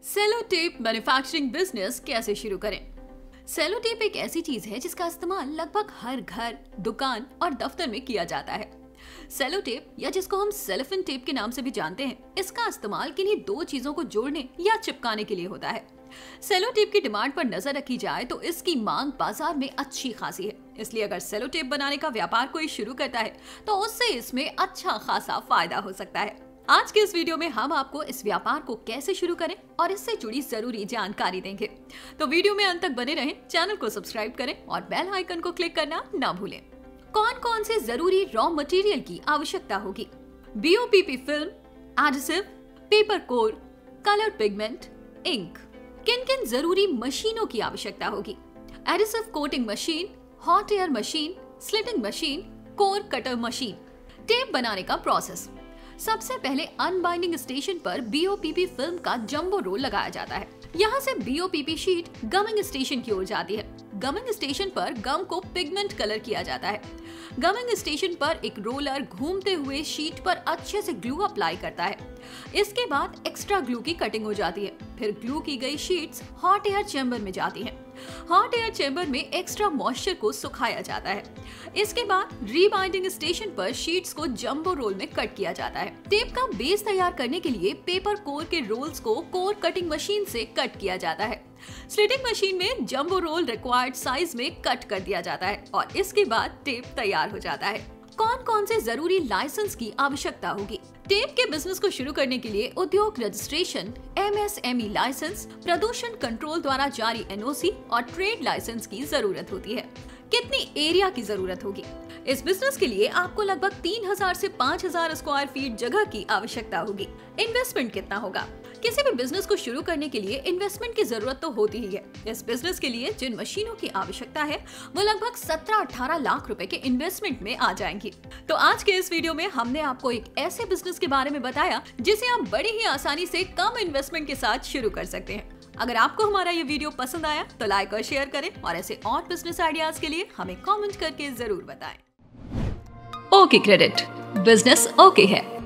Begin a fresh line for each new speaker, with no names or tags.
Cello tape manufacturing business कैसे शुरू करें। सेलो टेप एक ऐसी चीज है जिसका इस्तेमाल लगभग हर घर, दुकान और दफ्तर में किया जाता है। सेलो टेप या जिसको हम सेलोफेन टेप के नाम से भी जानते हैं, इसका इस्तेमाल किन्हीं दो चीजों को जोड़ने या चिपकाने के लिए होता है। सेलो टेप की डिमांड पर नजर रखी जाए तो इसकी मांग बाजार में अच्छी खासी है, इसलिए अगर सेलो टेप बनाने का व्यापार कोई शुरू करता है तो उससे इसमें अच्छा खासा फायदा हो सकता है। आज के इस वीडियो में हम आपको इस व्यापार को कैसे शुरू करें और इससे जुड़ी जरूरी जानकारी देंगे। तो वीडियो में अंत तक बने रहें, चैनल को सब्सक्राइब करें और बेल आइकन को क्लिक करना ना भूलें। कौन कौन से जरूरी रॉ मटेरियल की आवश्यकता होगी? BOPP film, adhesive, paper core, colour pigment, ink. किन किन जरूरी मशीनों की आवश्यकता होगी? Adhesive coating machine, hot air machine, slitting machine, core cutter machine. Tape बनाने का प्रोसेस। सबसे पहले अनबाइंडिंग स्टेशन पर बीओपीपी फिल्म का जंबो रोल लगाया जाता है। यहाँ से बीओपीपी शीट गमिंग स्टेशन की ओर जाती है। गमिंग स्टेशन पर गम को पिगमेंट कलर किया जाता है। गमिंग स्टेशन पर एक रोलर घूमते हुए शीट पर अच्छे से ग्लू अप्लाई करता है। इसके बाद एक्स्ट्रा ग्लू की कटिंग हो जाती है। फिर ग्लू की गई शीट्स हॉट एयर चेंबर में जाती हैं। हॉट एयर चेंबर में एक्स्ट्रा मॉइस्चर को सुखाया जाता है। इसके बाद रीबाइंडिंग स्टेशन पर शीट्स को जंबो रोल में कट किया जाता है। टेप का बेस तैयार करने के लिए पेपर कोर के रोल्स को कोर कटिंग मशीन से कट किया जाता है। स्लिटिंग मशीन में जंबो रोल रिक्वायर्ड साइज में कट कर दिया जाता है और इसके बाद टेप तैयार हो जाता है। कौन कौन से जरूरी लाइसेंस की आवश्यकता होगी? टेप के बिजनेस को शुरू करने के लिए उद्योग रजिस्ट्रेशन, एमएसएमई लाइसेंस, प्रदूषण कंट्रोल द्वारा जारी एनओसी और ट्रेड लाइसेंस की जरूरत होती है। कितनी एरिया की जरूरत होगी? इस बिजनेस के लिए आपको लगभग 3000 से 5000 स्क्वायर फीट जगह की आवश्यकता होगी। इन्वेस्टमेंट कितना होगा? किसी भी बिजनेस को शुरू करने के लिए इन्वेस्टमेंट की जरूरत तो होती ही है। इस बिजनेस के लिए जिन मशीनों की आवश्यकता है वो लगभग 17-18 लाख रुपए के इन्वेस्टमेंट में आ जाएंगी। तो आज के इस वीडियो में हमने आपको एक ऐसे बिजनेस के बारे में बताया जिसे आप बड़ी ही आसानी से कम इन्वेस्टमेंट के साथ शुरू कर सकते हैं। अगर आपको हमारा ये वीडियो पसंद आया तो लाइक और शेयर करें और ऐसे और बिजनेस आइडियाज के लिए हमें कमेंट करके जरूर बताएं। ओके क्रेडिट, बिजनेस ओके है।